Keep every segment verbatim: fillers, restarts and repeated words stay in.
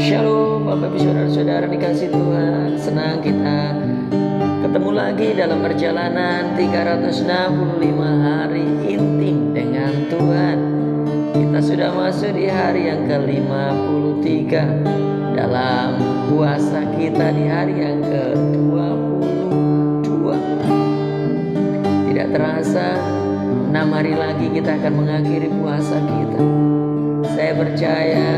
Shalom Bapak Ibu Saudara-saudara dikasih Tuhan. Senang kita ketemu lagi dalam perjalanan tiga ratus enam puluh lima hari intim dengan Tuhan. Kita sudah masuk di hari yang ke lima puluh tiga dalam puasa kita di hari yang ke dua puluh dua. Tidak terasa enam hari lagi kita akan mengakhiri puasa kita. Saya percaya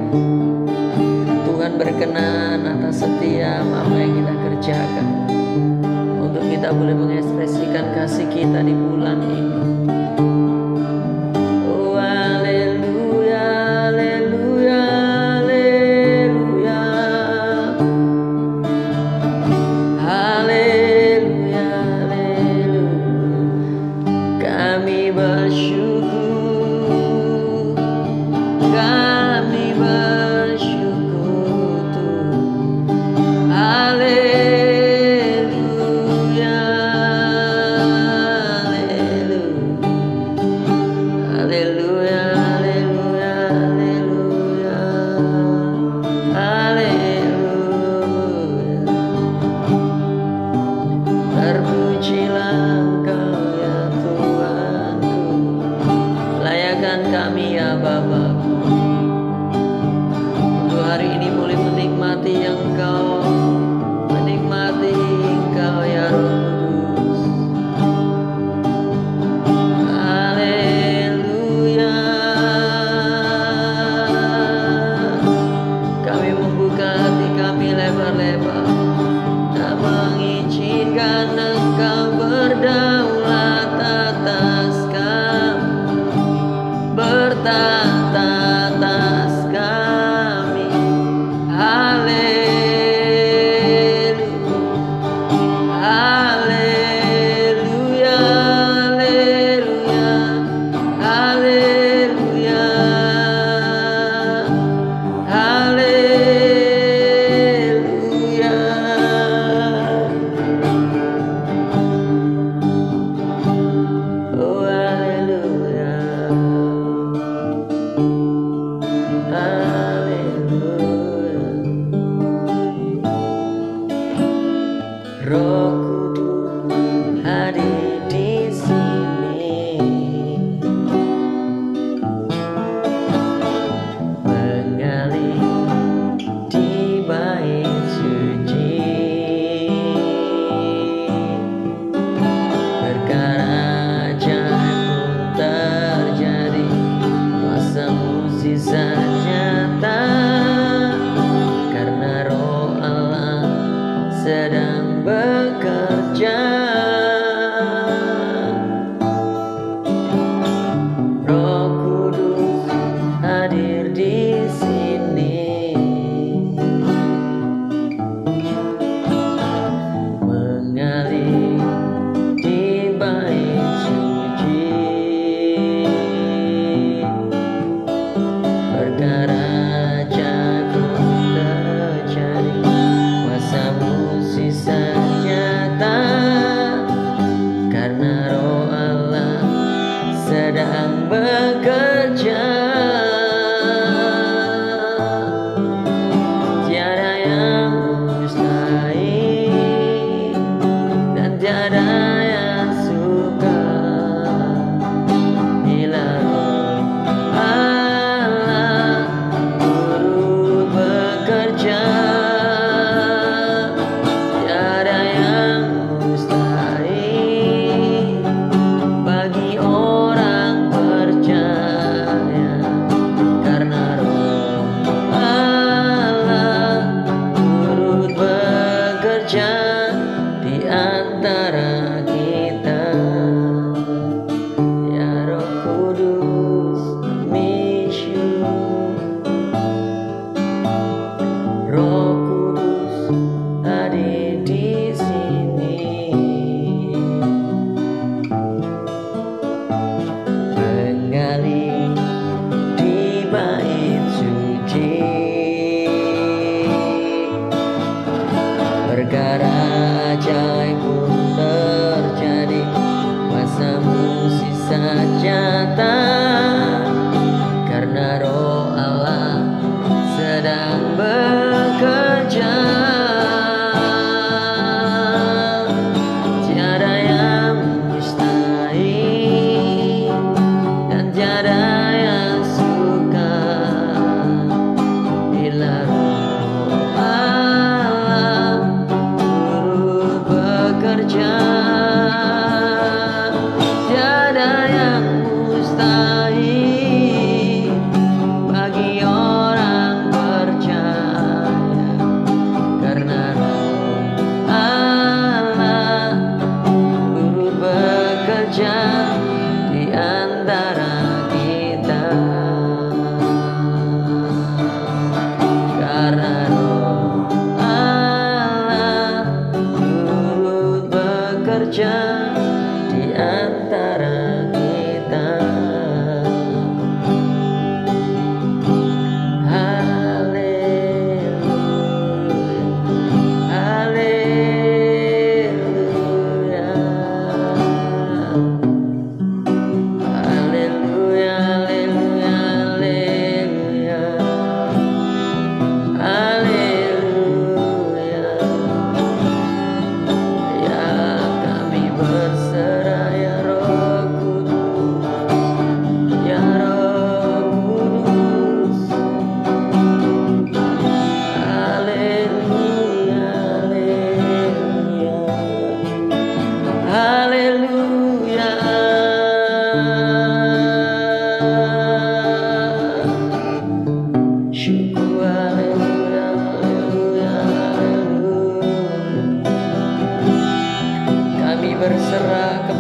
Tuhan berkenan atas setiap apa yang kita kerjakan, untuk kita boleh mengekspresikan kasih kita di bulan ini. Oh haleluya, haleluya, haleluya, haleluya, haleluya. Kami bersyukur, kami bersyukur Tuhan. Haleluya, haleluya, haleluya, haleluya, haleluya. Terpujilah Engkau ya Tuhanku, layakan kami ya Bapakku. Untuk hari ini boleh menikmati Engkau, menikmati Engkau ya Roh Kudus. Haleluya. Kami membuka hati kami lebar-lebar dan mengizinkan Engkau berdaulat atas kami, bertata atas kami. Haleluya, haleluya, haleluya, haleluya, haleluya. Oh haleluya, haleluya. Roh Kudus hadir di sini, mengalir di bait suci. Perkara ajaib pun terjadi, kuasa mukjizat nyata, karena Roh Allah sedang bekerja. Roh Kudus hadir di sini, mengalir di bait suci. Perkara ajaib terjadi, kuasa mukjizat nyata, karena Roh Allah sedang bekerja.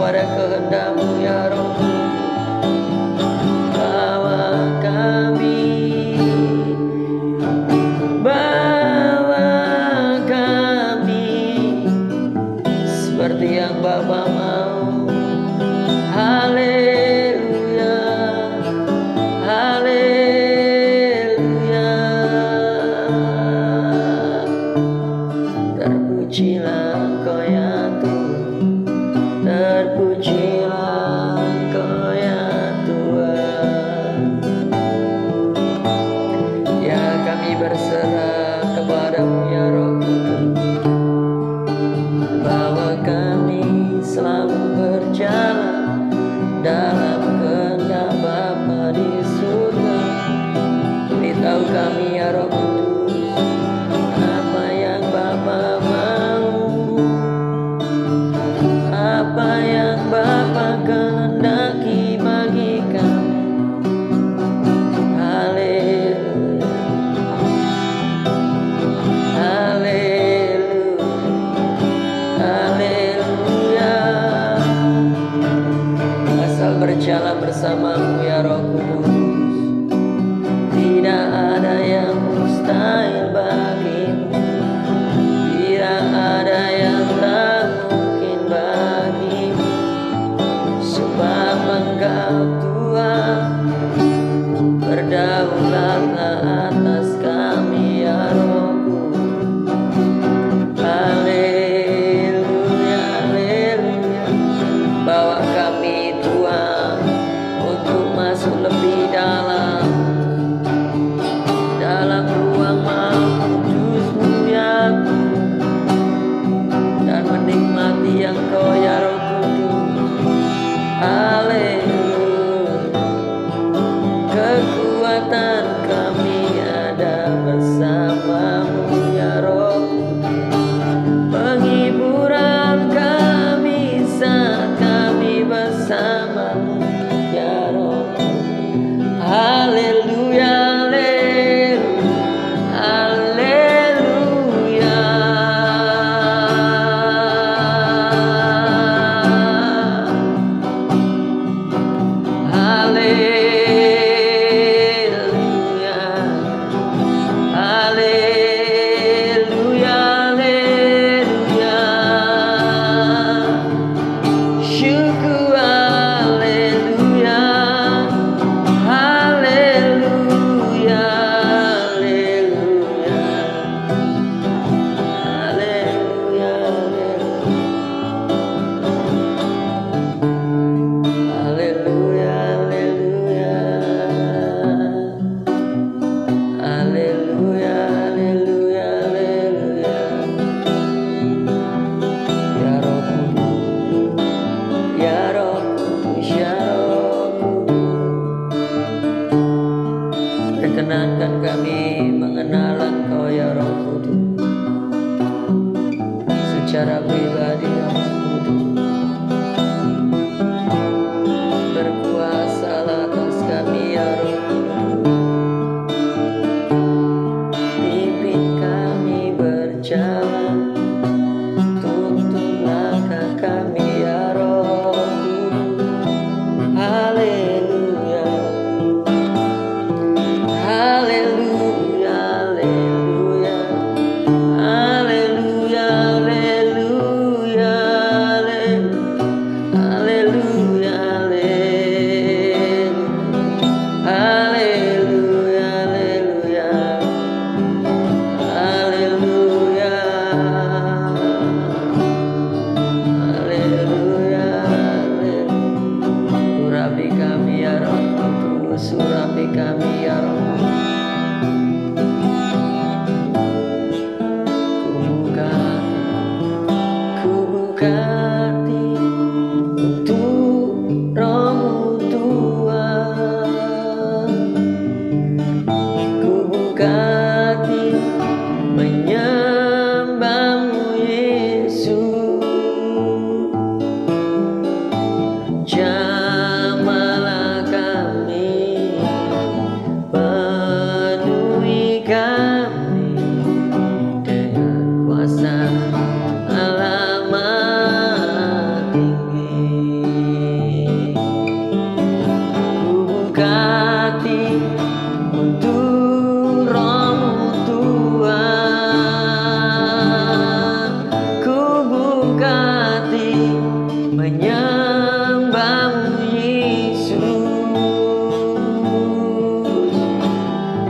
kepada kehendak-Mu ya Roh Kudus. Bawa kami, bawa kami seperti yang Bapa mau. Haleluya, haleluya. Terpujilah Engkau ya Tuhan, terpujilah Engkau ya Tuhan. Ya kami berserah kepada-Mu ya Roh Kudus. Bawa kami selalu berjalan dalam kehendak Bapa di surga. Beritahu kami ya Roh Kudus, apa yang Bapa mau, apa yang Bapa kehendaki bagi kami. Haleluya, haleluya, haleluya. Asal berjalan bersama-Mu ya Roh Kudus, tidak ada yang mustahil bagi-Mu, tidak ada yang tak mungkin bagi-Mu, sebab Engkau Tuhan berdaulatlah atas kami ya Roh Kudus. Haleluya, haleluya. Bawa kami Tuhan untuk masuk lebih dalam dalam ruang Maha Kudus-Mu ya Tuhan, dan menikmati yang Kau ya Roh Kudus. Haleluya. Kekuatan kami ada bersama-Mu ya Roh Kudus. Penghiburan kami saat kami bersama-Mu ya Roh Kudus. Haleluya, haleluya, haleluya, haleluya, haleluya. Syukur, haleluya, haleluya, haleluya, haleluya, haleluya, haleluya, haleluya, haleluya. Ya Roh Kudus, ya Roh Kudus, ya Roh Kudus, perkenankan kami mengenal Engkau ya Roh Kudus secara pribadi ya Roh Kudus. Berkuasalah atas kami ya Roh Kudus. Pimpin kami berjalan, tuntun langkah kami ya Roh Kudus. Haleluya, haleluya, haleluya, haleluya, haleluya.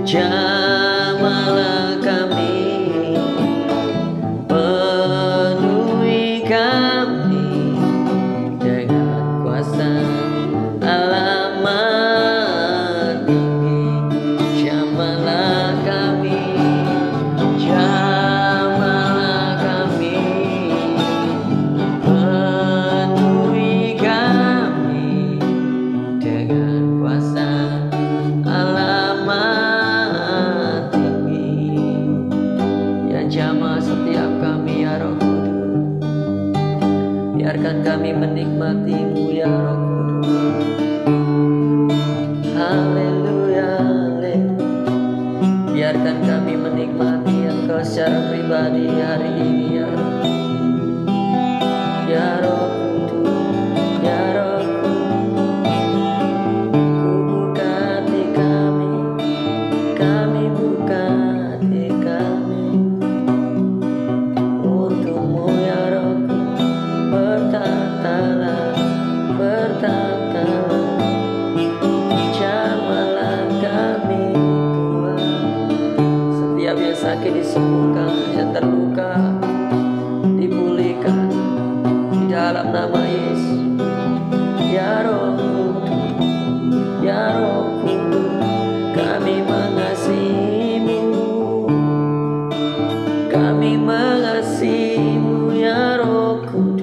Jamahlah kami, penuhi kami dengan kuasa alamat tinggi. Jamahlah kami, jamahlah kami, penuhi kami dengan kuasa alamat tinggi. Ya jamah setiap kami ya Roh Kudus, biarkan kami menikmati-Mu ya Roh Kudus. Haleluya, haleluya. Biarkan kami menikmati Engkau secara pribadi hari ini ya Roh. Ya Roh Kudus, ya Roh Kudus, ku buka hati kami, kami buka hati kami untuk-Mu ya Roh Kudus. Bertatalah, bertatalah, jamahlah kami Tuhan. Setiap yang sakit disembuhkan, yang terluka dipulihkan di dalam nama Yesus. Ya Roh Kudus, ya Roh Kudus, kami mengasihi-Mu, kami mengasihi-Mu ya Roh Kudus.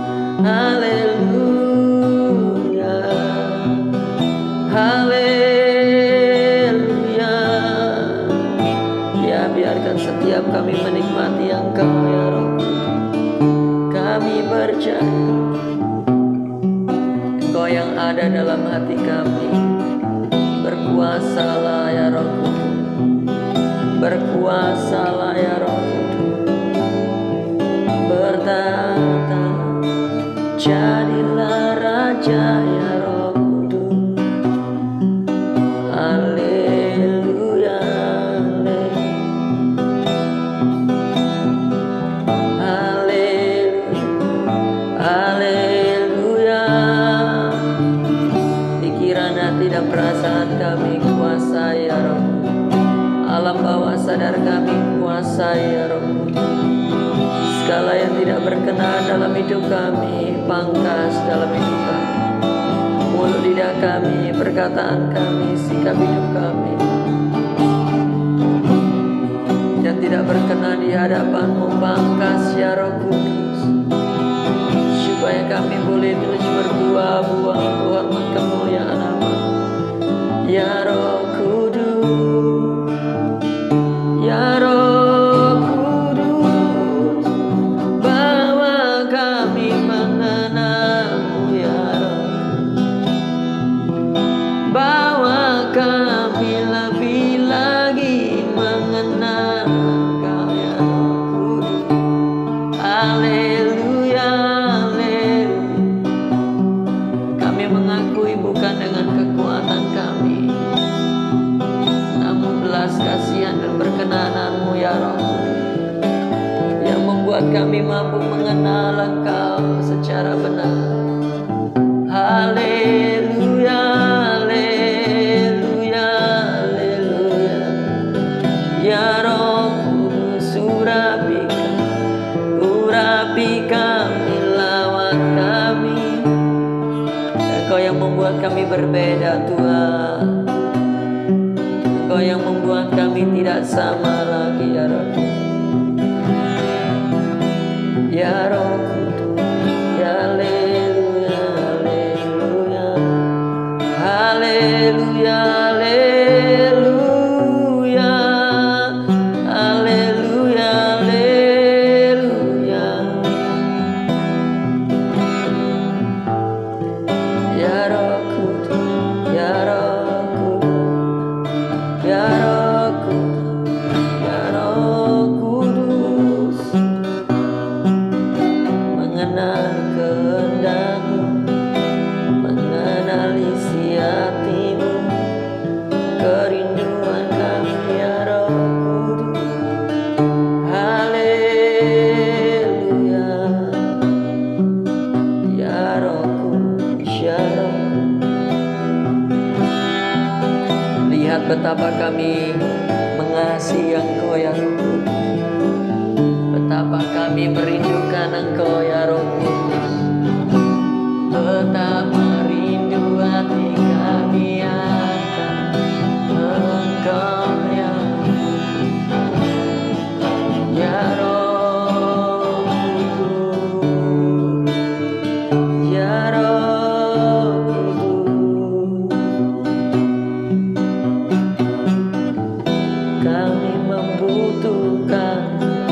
Haleluya, haleluya. Ya biarkan setiap kami menikmati Engkau ya Roh Kudus. Kami percaya Engkau yang ada dalam hati kami. Berkuasalah ya Roh Kudus, berkuasalah ya Roh Kudus. Bertata, jadilah Raja ya Roh Kudus. Haleluya, haleluya, haleluya. Pikiran, hati dan perasaan kami kuasai ya Roh. Alam bawah sadar kami kuasai ya Roh. Segala yang tidak berkenan dalam hidup kami, pangkas dalam hidup kami. Mulut lidah kami, perkataan kami, sikap hidup kami yang tidak berkenan di hadapan-Mu, pangkas ya Roh Kudus, supaya kami boleh terus berbuah-buah untuk hormat kemuliaan nama ya Roh Kudus, ya Roh kami mampu mengenal Engkau secara benar. Haleluya, haleluya, haleluya. Ya Roh Kudus, urapikan, urapi kami, lawat kami. Engkau yang membuat kami berbeda Tuhan. Engkau yang membuat kami tidak sama lagi ya Roh. Ya Roh Kudus, ya haleluya, haleluya, haleluya, haleluya, haleluya, haleluya. Ya Roh Kudus, ya Roh Kudus, ya Roh Kudus, ya Roh Kudus. kami merindukan Engkau ya Roh Kudus. Betapa rindu hati kami akan Engkau ya ya Roh Kudus, ya Roh Kudus. Kami membutuhkan,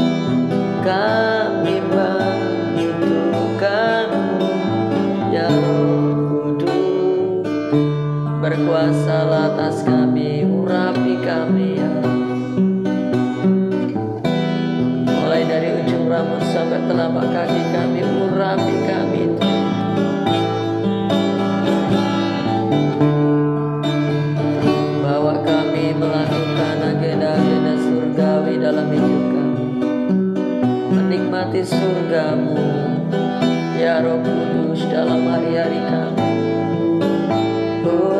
kami membutuhkan-Mu ya Roh Kudus. Berkuasalah atas kami, urapi kami ya, mulai dari ujung rambut sampai telapak kaki kami, urapi kami Tuhan. Bawa kami melakukan agenda-agenda surgawi dalam hidup kami, menikmati surga-Mu ya Roh Kudus dalam hari-hari kami. Oh,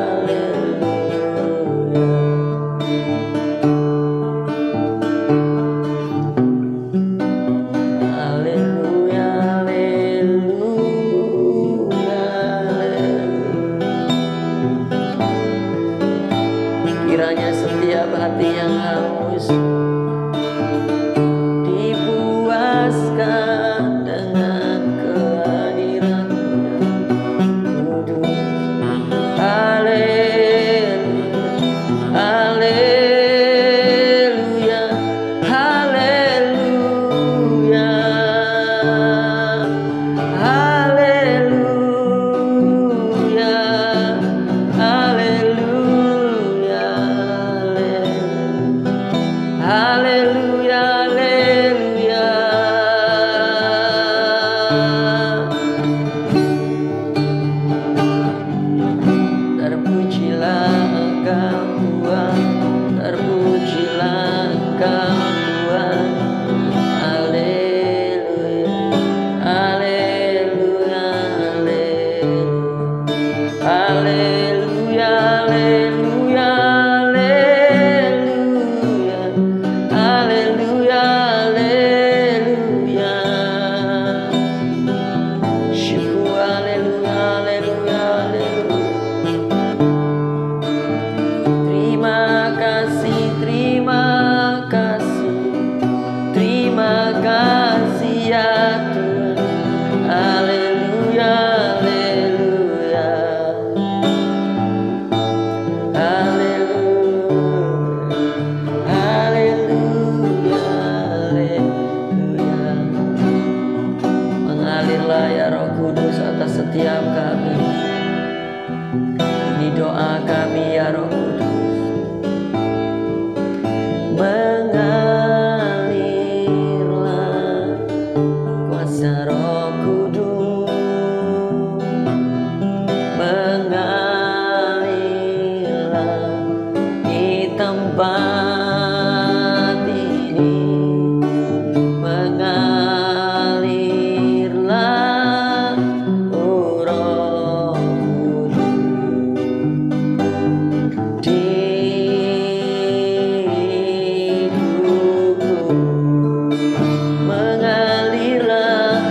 haleluya, haleluya, haleluya. Kiranya setiap hati yang haus dipuaskan dengan kehadiran-Mu Kudus. Haleluya, haleluya, haleluya, haleluya, haleluya, haleluya, haleluya. Terpujilah Engkau Tuhan, terpujilah Engkau Tuhan. Haleluya, haleluya, haleluya, haleluya, haleluya, haleluya, haleluya. Syukur, haleluya, haleluya, haleluya. Terima kasih, terima kasih, terima kasih ya Tuhan. Haleluya, haleluya, haleluya, haleluya, haleluya. Mengalirlah ya Roh Kudus atas setiap kami. Ini doa kami ya Roh Kudus. Mengalirlah kuasa Roh Kudus, mengalirlah di tempat ini, mengalirlah oh Roh Kudus di hidupku. Mengalirlah,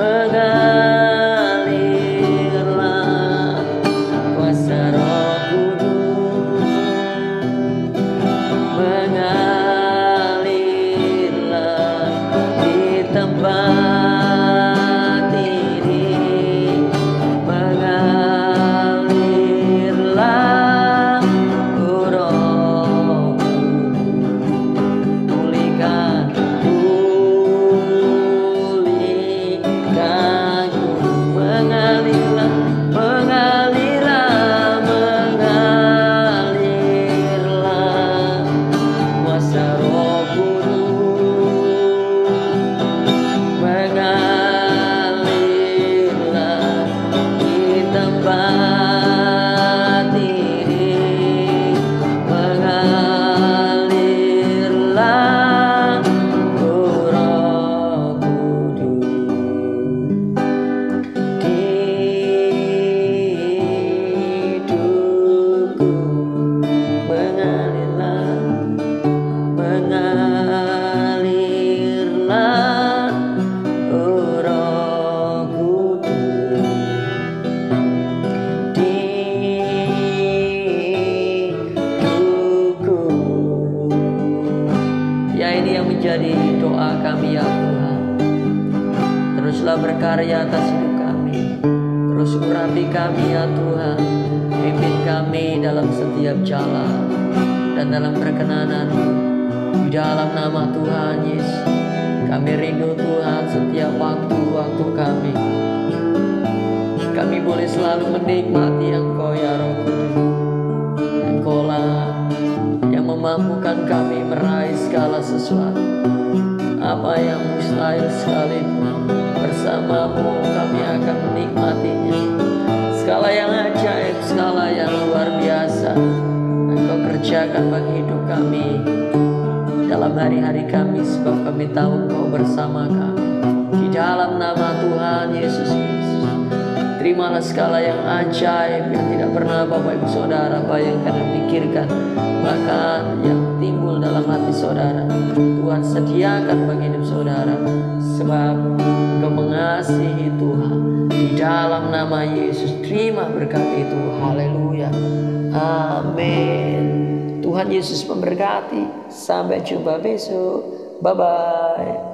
mengalirlah kuasa Roh Kudus, mengalirlah di tempat ini, mengalirlah oh Roh Kudus. Pulihkan, pulihkanku. Mengalirlah, mengalirlah, mengalirlah kuasa Roh Kudus, mengalirlah di tempat ini, mengalirlah oh Roh Kudus di hidupku. Mengalirlah, mengalirlah Karena ini yang menjadi doa kami ya Tuhan. Teruslah berkarya atas hidup kami. Terus urapi kami ya Tuhan. Pimpin kami dalam setiap jalan dan dalam perkenanan. Di dalam nama Tuhan Yesus, kami rindu Tuhan setiap waktu-waktu kami. Kami boleh selalu menikmati Engkau ya Roh Kudus. Engkaulah yang memampukan kami meraih segala sesuatu. Apa yang mustahil sekalipun, bersamamu kami akan menikmatinya. Skala yang ajaib, skala yang luar biasa Engkau kerjakan bagi hidup kami dalam hari-hari kami, sebab kami tahu Engkau bersama kami. Di dalam nama Tuhan Yesus Kristus, terimalah skala yang ajaib yang tidak pernah Bapak Ibu Saudara bayangkan dan pikirkan, bahkan yang timbul dalam hati saudara. Tuhan sediakan bagi hidup saudara, sebab Engkau mengasihi Tuhan. Di dalam nama Yesus, terima berkat itu. Haleluya. Amin. Tuhan Yesus memberkati. Sampai jumpa besok. Bye-bye.